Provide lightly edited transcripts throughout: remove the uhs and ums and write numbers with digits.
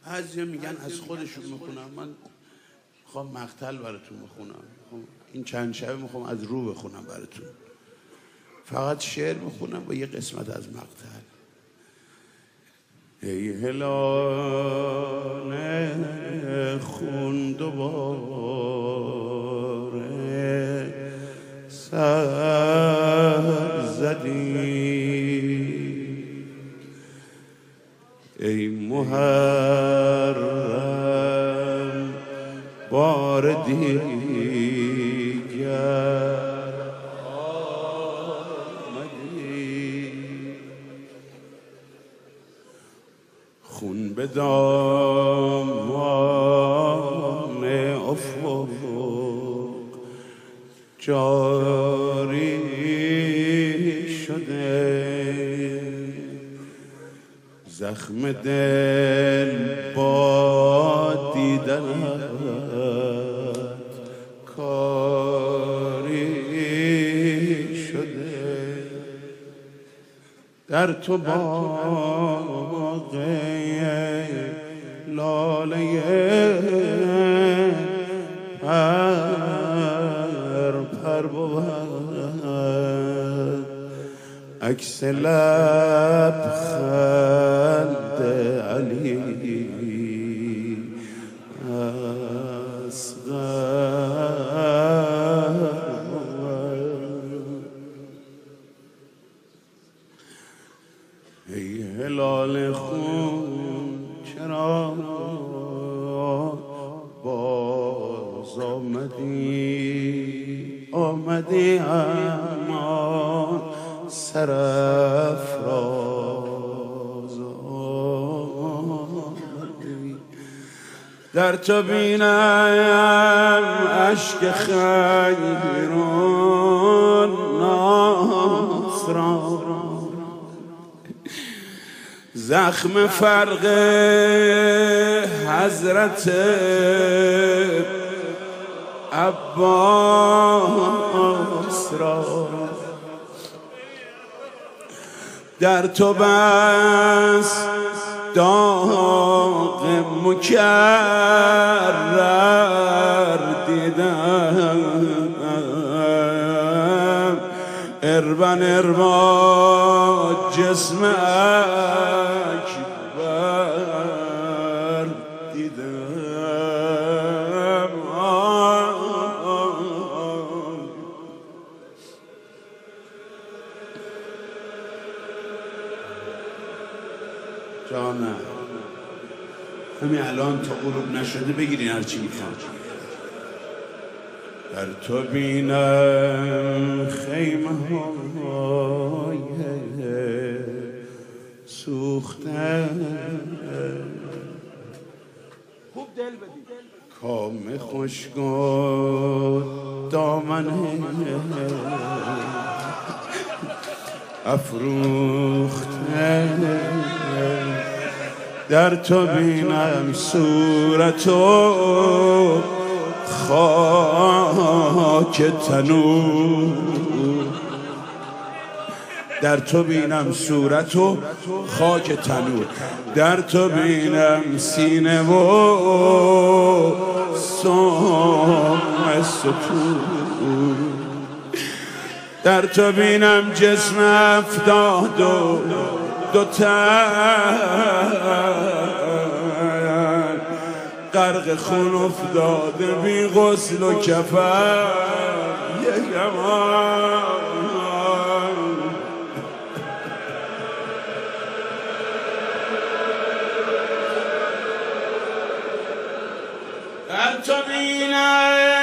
بعضیا میگن از خودشون میخونم، من میخوام مقتل براتون بخونم. این چند شبه میخوام از رو بخونم براتون، فقط شعر میخونم با یه قسمت از مقتل. ای هلال خون دوباره سر زدی، ای محرم بار دیگر آمدی، خون به دامان افق جاری شده، زخم دل با دیدنت کاری شده، در تو باغ لاله پر بود، عکس لبخند علی اصغر. ای هلال خون چرا باز آمدی اما سرافراز آمدی، در تو بینم اشک خیرون ناصران، زخم فرق حضرت عباس را، در تو بس داغ مکرر دیدم، اربن اربا جسم اکبر دیدم. جانم همین الان تا غروب نشده بگیرین هر چی میخوان. در تو بینم خیمه های سوخته، خوب دل بدی، کام خشک و دامن افروخته، در تو بینم صورت و خاک تنور، در تو بینم صورت و خاک تنور، در تو بینم سینه و سم ستور، در تو بینم جسم افتاد و دو تن غرق خون افتاده بی غسل و کفن، یک امان در تو بینم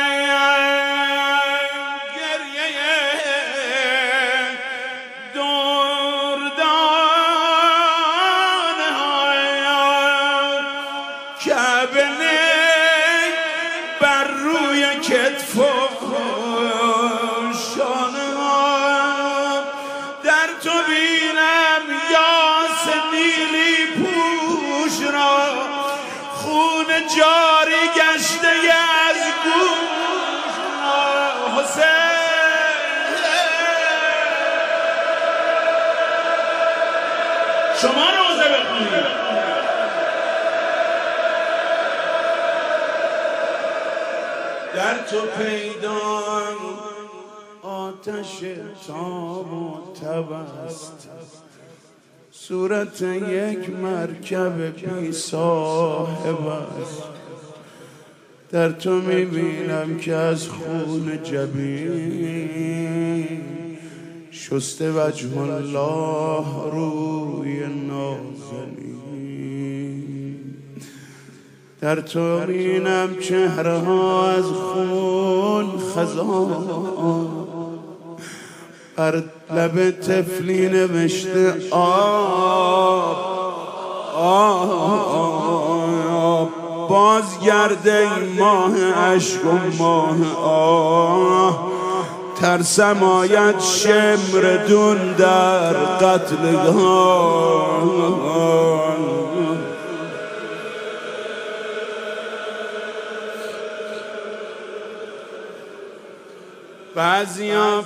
بر روی کتف و شانه ها، در تو بینم یاس نیلی پوش را، خون جاری گشته از گوش را. حسین شما روزه بخونید، تو پیدا آتش تاب و تب است، صورت یک مرکب بی صاحب است. در تو میبینم که از خون جبین شسته وجه الله روی نازنین. در تو میبینم چهره ها از خون خزان، بر لب طفلی نوشته آب آب. بازگرده این ماه عشق و ماه آه، ترسم آید شمردون در قتلگاه. بعضیا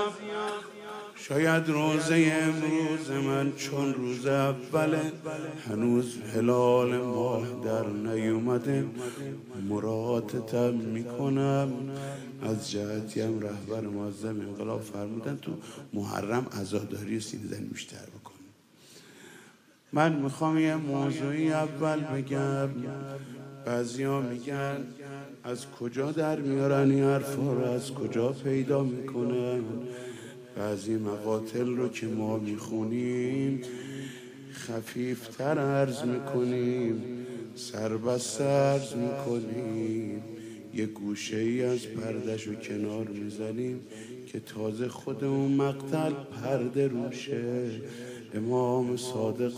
شاید روزه امروز من چون روز اوله، هنوز هلال ماه در نیومده، مراتب میکنم. از جهتیم رهبر معظم انقلاب فرمودن تو محرم عزاداری سینه زنی بیشتر بکن. من میخوام یه موضوعی اول بگم. بعضیا میگن از کجا در میارن این حرفا رو، از کجا پیدا میکنن؟ بعضی مقاتل رو که ما میخونیم خفیفتر عرض میکنیم، سربسته عرض میکنیم، یه گوشه ای از پردش رو کنار میزنیم که تازه خود اون مقتل پرده روشه. امام صادق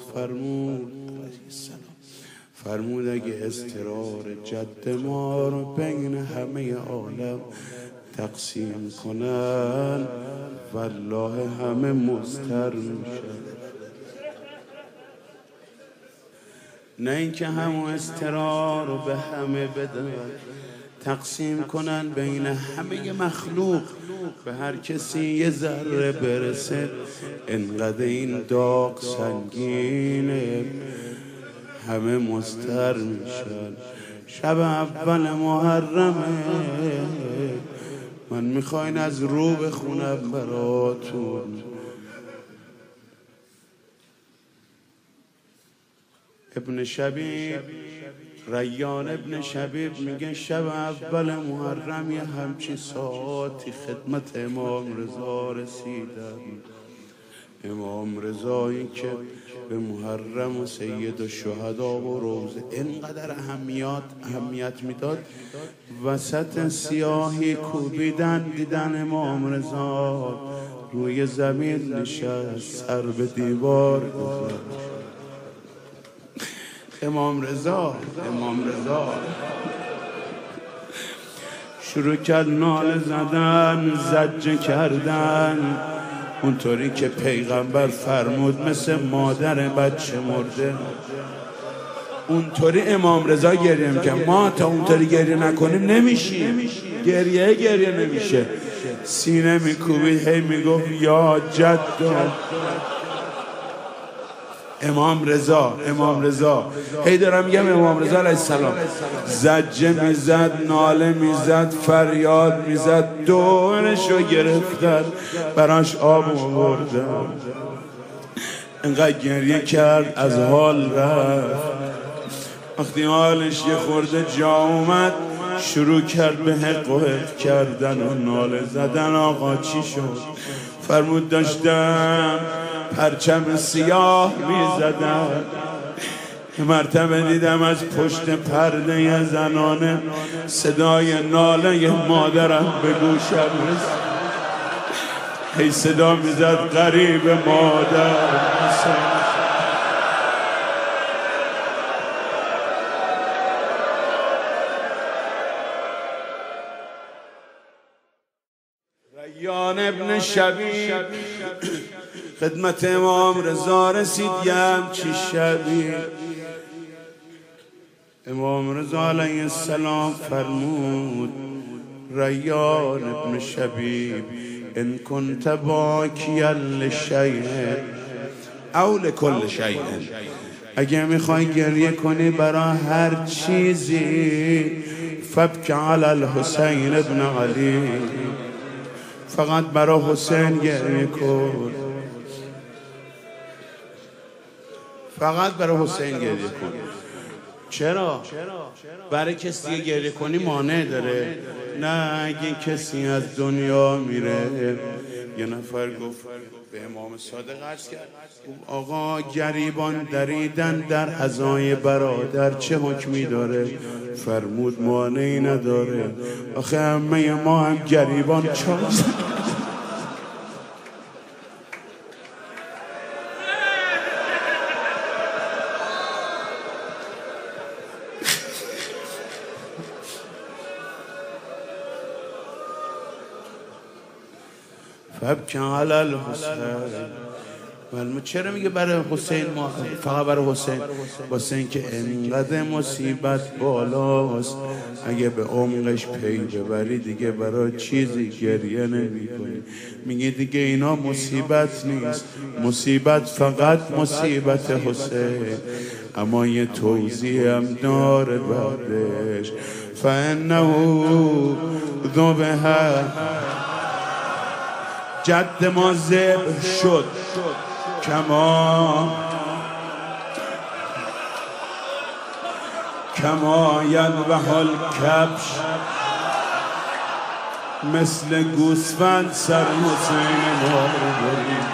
فرمود اگه اضطرار جد ما رو بین همه عالم تقسیم کنن والله همه مضطر میشن. نه اینکه همون اضطرار رو به همه بدن، تقسیم کنن بین همه مخلوق، به هر کسی یه ذره برسه. انقدر این داغ سنگینه همه مضطر میشن. شب اول محرمه، من میخواین از رو بخونم براتون. ابن شبیب، ریان ابن شبیب میگه شب اول محرم یه همچین ساعتی خدمت امام رضا رسیدم. امام رضایی که به محرم و سید الشهدا و روزه اینقدر اهمیت میداد، وسط سیاهی کوبیدن دیدن امام رضا روی زمین نشست، سر به دیوار گذاشت. امام رضا شروع کرد ناله زدن، زجه کردن، اونطوری که پیغمبر فرمود مثل مادر بچه مرده. اونطوری امام رضا گریه میکنه. ما تا اونطوری گریه نکنیم نمیشیم، گریه نمیشه. سینه میکوبید هی میگفت یا جدو. امام رضا هی دارم میگم امام رضا علیه السلام زجه میزد، ناله میزد، فریاد میزد، دورشو گرفتن، براش آب آوردن، انقدر گریه کرد از حال رفت. وقتی حالش یه خورده جا اومد شروع کرد به حق و حق کردن و ناله زدن. آقا چی شد؟ فرمود داشتم پرچم سیاه میزدم، یه مرتبه دیدم از پشت پرده زنانه صدای ناله مادرم به گوشم رسید. هی صدا میزد غریب مادر. ریان ابن شبیب خدمت امام رضا رسید. یه همچی شبی امام رضا علیه السلام فرمود ریان ابن شبیب ان کنت باکیا لشیء او لکل شیء، اگه میخوای گریه کنی برای هر چیزی فبک علی الحسین ابن علی، فقط برای حسین گریه کن، فقط برای حسین گریه کن. چرا؟ برای کسی دیگه گریه کنی مانع داره؟ نه، اگه کسی از دنیا میره، یه نفر گفت به امام صادق عرض کرد آقا گریبان دریدن در عزای برادر چه حکمی داره؟ فرمود مانعی نداره، آخه همه ما هم گریبان چاست. فبک علی الحسین. چرا میگه برای حسین؟ ما فقط برای حسین، واسه اینکه انقدر مصیبت بالاست اگه به عمقش پی ببری دیگه برای چیزی گریه نمی کنی. میگه دیگه اینا مصیبت نیست، مصیبت فقط مصیبت حسین. اما یه توضیح هم داره بعدش، فانه ذبح، جد ما ذبح شد، کما یذبح الکبش، مثل گوسفند سر حسین ما رو برید.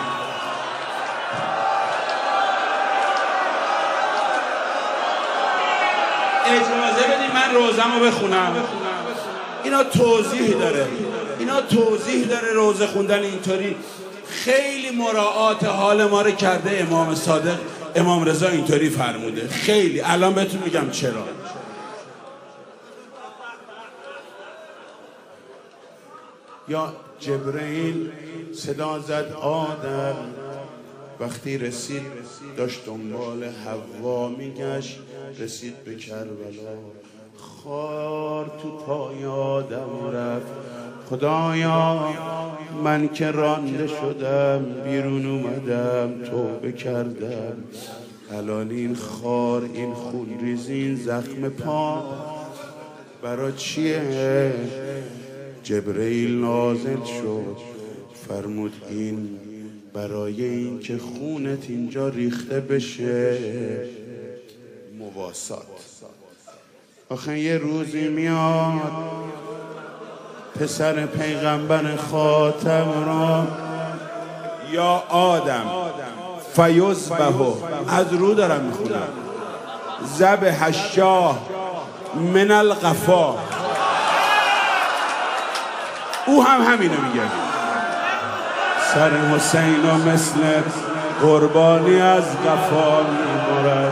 اجازه بدید من روزمو بخونم. اینا توضیح داره، اینا توضیح داره. روزه خوندن اینطوری خیلی مراعات حال ما رو کرده. امام صادق، امام رضا اینطوری فرموده. خیلی الان بهتون میگم چرا. یا جبرئیل صدا زد آدم، وقتی رسید داشت دنبال حوا میگشت، رسید به کربلا، خار تو پای آدم رفت. خدایا من که رانده شدم، بیرون اومدم توبه کردم، الان این خار، این خونریزی، این زخم پا برای چیه؟ جبرئیل نازل شد فرمود این برای این که خونت اینجا ریخته بشه. مواسات. آخه یه روزی میاد پسر پیغمبر خاتم را، یا آدم فیذبح، از رو دارم میخونم، ذبح الشاه من القفا. او هم همینو میگه، سر حسین رو مثل قربانی از قفا میبرن.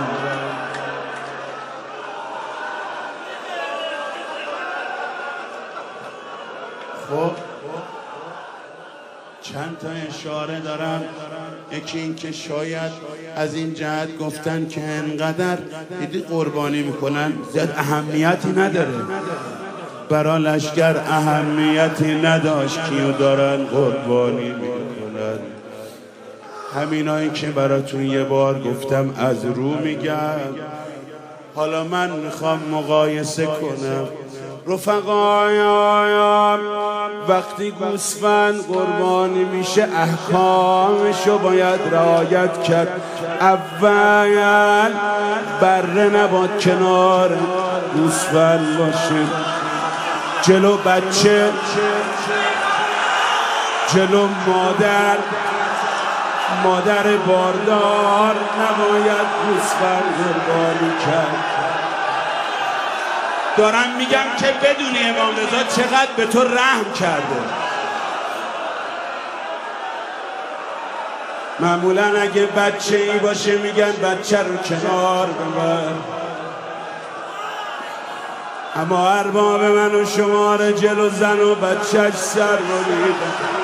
خب چند تا اشاره دارم. یکی این که شاید از این جهت گفتن که انقدر دیدی قربانی میکنن زیاد اهمیتی نداره، برا لشکر اهمیتی نداشت کیو دارن قربانی میکنن. همینایی که براتون یه بار گفتم از رو میگم. حالا من میخوام مقایسه کنم. رفقایا وقتی گوسفند قربانی میشه احکامشو باید رعایت کرد. اول بره نباد کنار گوسفند باشه، جلو بچه، جلو مادر باردار نباید گوسفند قربانی کرد. دارم میگم که بدونی امام رضا چقدر به تو رحم کرده. معمولا اگه بچه ای باشه میگن بچه رو کنار ببر، اما ارباب من و شما رو جلو زن و بچهش سر بریدن.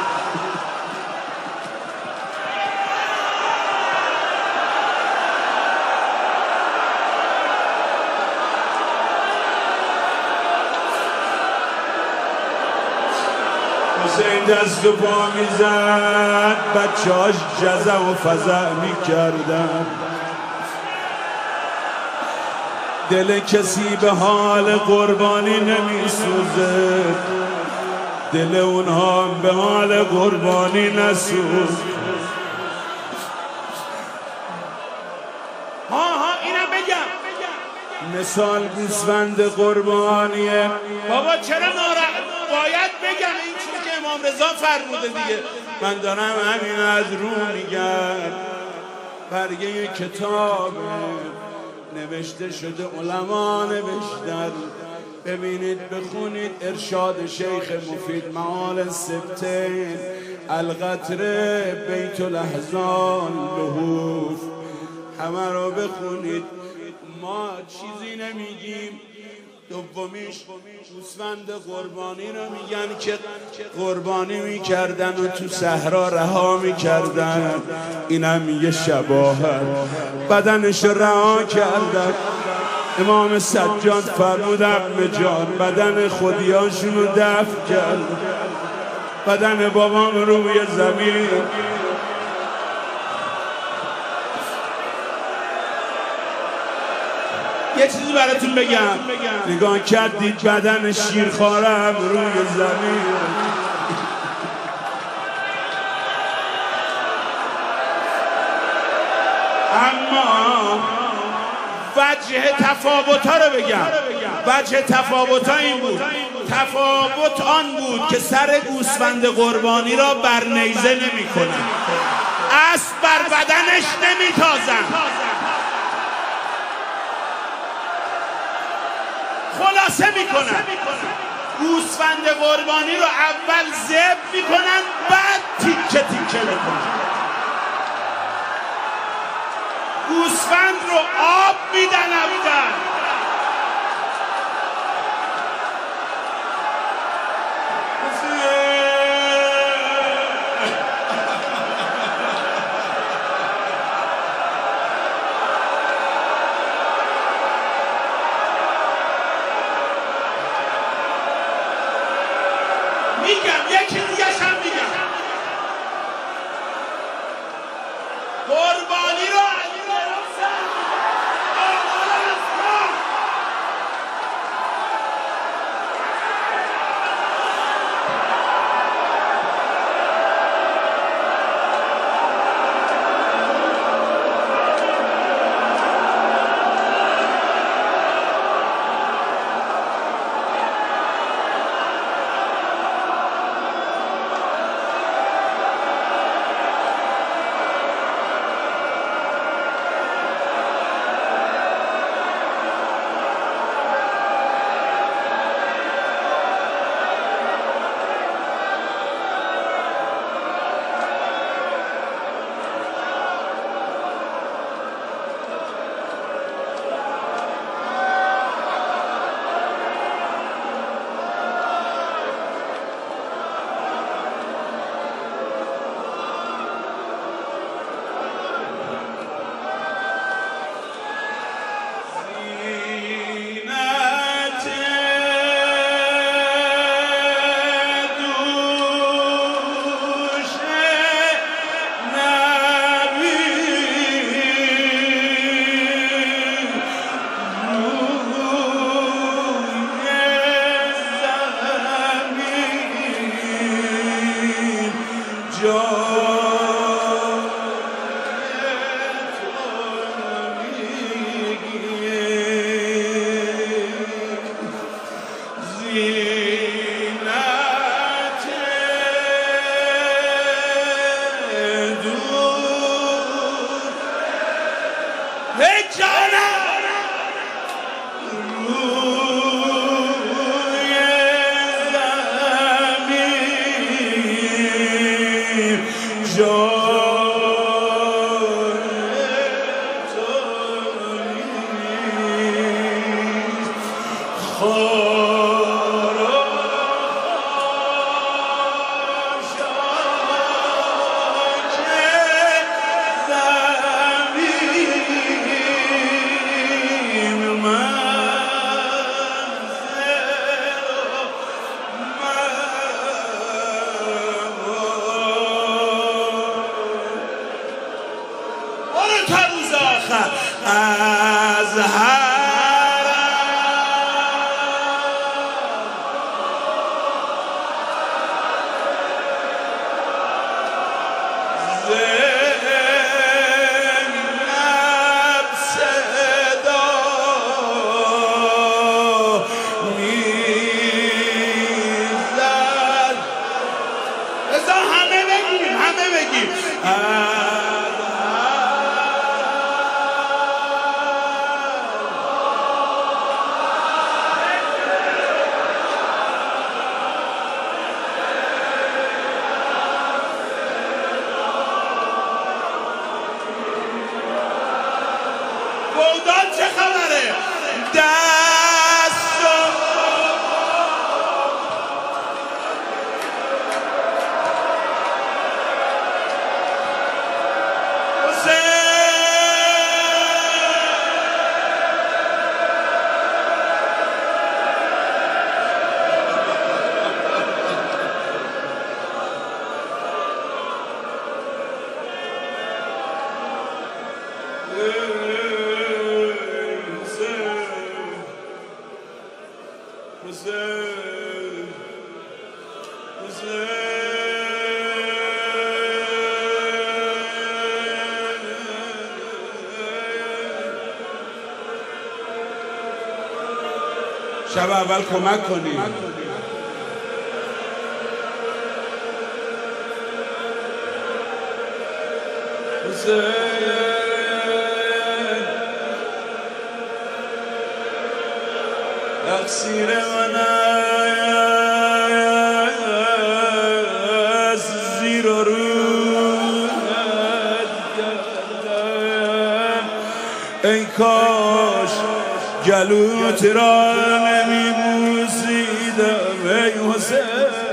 حسین دست و پا میزد، بچه هاش جزع و فزع میکردن. دل کسی به حال قربانی نمیسوزه، دل اونها به حال قربانی نسوز. اینم بگم مثال گوسفند قربانیه. بابا چرا باید بگم این چون که امام رضا فرموده دیگه. من دارم همین از رو میگم، برگه کتاب نوشته شده، علما نوشتن، ببینید بخونید ارشاد شیخ مفید معال سبتین، القطره بیت الاحزان لهوف، همه رو بخونید. ما چیزی نمیگیم. دومیش گوسفند قربانی رو میگن که قربانی میکردن و تو صحرا رها میکردن، اینم یه شباهت، بدنش رها کردن. امام سجاد فرمود عمه جان بدن خودیاشون رو دفن کرد، بدن بابام روی زمین. یه چیزی براتون بگم، نگاه کردید بدن شیرخوارم روی زمین. اما وجه تفاوت‌ها رو بگم. وجه تفاوت‌ها این بود، تفاوت آن بود که سر گوسفند قربانی را بر نیزه نمی‌کنن، اسب بر بدنش نمی‌تازن. خلاصه میکنن گوسفند قربانی رو اول ذبح میکنن، بعد تیکه تیکه میکنن. گوسفند رو آب میدن اول، میگم یکی دیگه هم میگم، قربانی رو از هر حسین حسین شب اول کمک کنی حسین تقصیر من از زیر و رو کردم ای کاش گلوت را نمی بوسیدم ای حسین